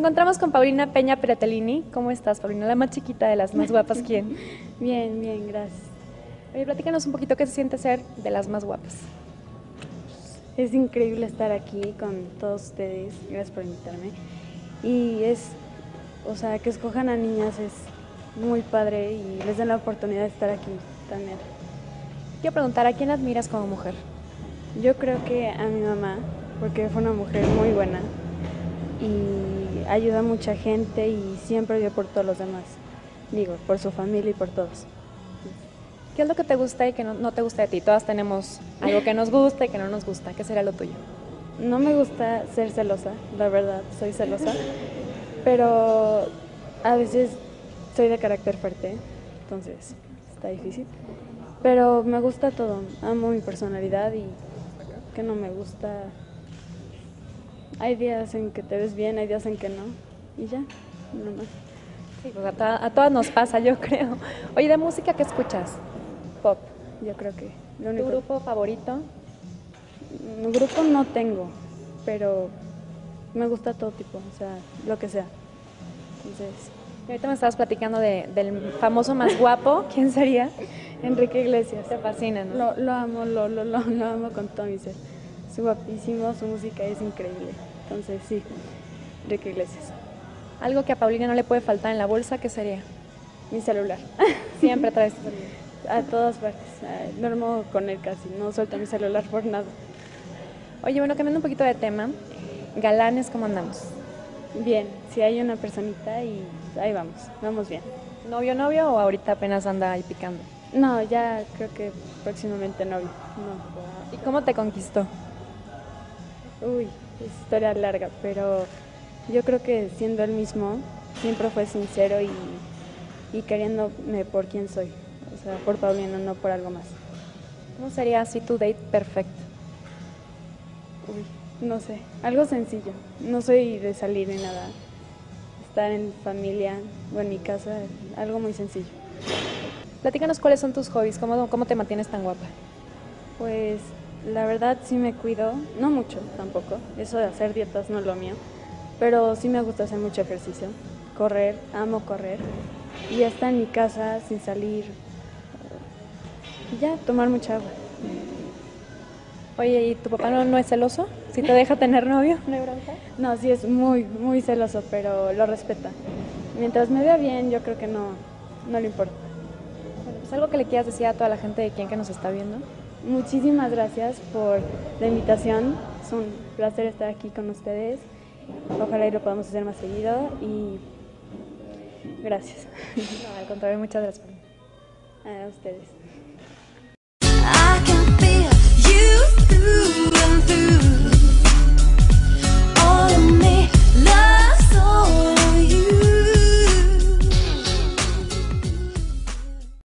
encontramos con Paulina Peña Pretelini. ¿Cómo estás, Paulina? La más chiquita de las más guapas, ¿quién? Bien, bien, gracias. Oye, platícanos un poquito qué se siente ser de las más guapas. Es increíble estar aquí con todos ustedes. Gracias por invitarme. Y o sea, que escojan a niñas es muy padre y les den la oportunidad de estar aquí también. Quiero preguntar, ¿a quién admiras como mujer? Yo creo que a mi mamá, porque fue una mujer muy buena y ayuda a mucha gente y siempre dio por todos los demás. Digo, por su familia y por todos. ¿Qué es lo que te gusta y que no te gusta de ti? Todas tenemos algo que nos gusta y que no nos gusta. ¿Qué será lo tuyo? No me gusta ser celosa, la verdad, soy celosa, pero a veces soy de carácter fuerte, entonces está difícil. Pero me gusta todo, amo mi personalidad y que no me gusta. Hay días en que te ves bien, hay días en que no, y ya, no más. Sí, pues a todas nos pasa, yo creo. Oye, ¿de música qué escuchas? Pop, yo creo que lo ¿Tu único. grupo favorito? Grupo no tengo, pero me gusta todo tipo, o sea, lo que sea. Entonces, Y ahorita me estabas platicando del famoso más guapo. ¿Quién sería? Enrique Iglesias. Te fascina, ¿no? Lo amo, lo amo con todo mi ser. Es guapísimo, su música es increíble. Entonces, sí, Enrique Iglesias. Algo que a Paulina no le puede faltar en la bolsa, ¿qué sería? Mi celular. Siempre traes tu celular. A todas partes. Duermo con él casi, no suelto mi celular por nada. Oye, bueno, cambiando un poquito de tema, galanes, ¿cómo andamos? Bien, si hay una personita y ahí vamos, vamos bien. ¿Novio o ahorita apenas anda ahí picando? No, ya creo que próximamente novio. No. ¿Y cómo te conquistó? Uy, es historia larga, pero yo creo que siendo él mismo, siempre fue sincero y queriéndome por quien soy. O sea, por Paulina, no por algo más. ¿Cómo sería así tu date perfecto? Uy, no sé, algo sencillo. No soy de salir ni nada. Estar en familia o en mi casa, algo muy sencillo. Platícanos cuáles son tus hobbies, cómo te mantienes tan guapa. Pues la verdad sí me cuido, no mucho tampoco, eso de hacer dietas no es lo mío, pero sí me gusta hacer mucho ejercicio, correr, amo correr y estar en mi casa sin salir y ya tomar mucha agua. Oye, ¿y tu papá no es celoso? ¿Si te deja tener novio? ¿No hay bronca? No, sí es muy, muy celoso, pero lo respeta. Mientras me vea bien, yo creo que no le importa. Bueno, pues algo que le quieras decir a toda la gente de quien que nos está viendo. Muchísimas gracias por la invitación, es un placer estar aquí con ustedes. Ojalá y lo podamos hacer más seguido y gracias. No, al contrario, muchas gracias. A ustedes.